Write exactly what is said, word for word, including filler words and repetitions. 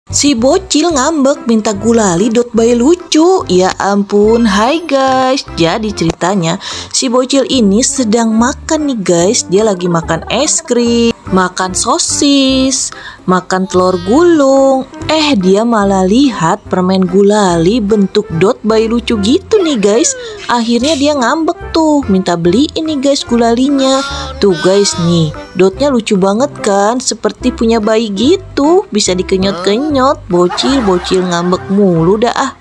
Si bocil ngambek minta gulali dot bayi lucu. Ya ampun, hai guys. Jadi ceritanya si bocil ini sedang makan nih guys. Dia lagi makan es krim, makan sosis, makan telur gulung. Eh dia malah lihat permen gulali bentuk dot bayi lucu gitu nih guys. Akhirnya dia ngambek tuh, minta beliin nih guys gulalinya. Tuh guys nih, dotnya lucu banget kan, seperti punya bayi gitu, bisa dikenyot-kenyot. Bocil-bocil ngambek mulu dah ah.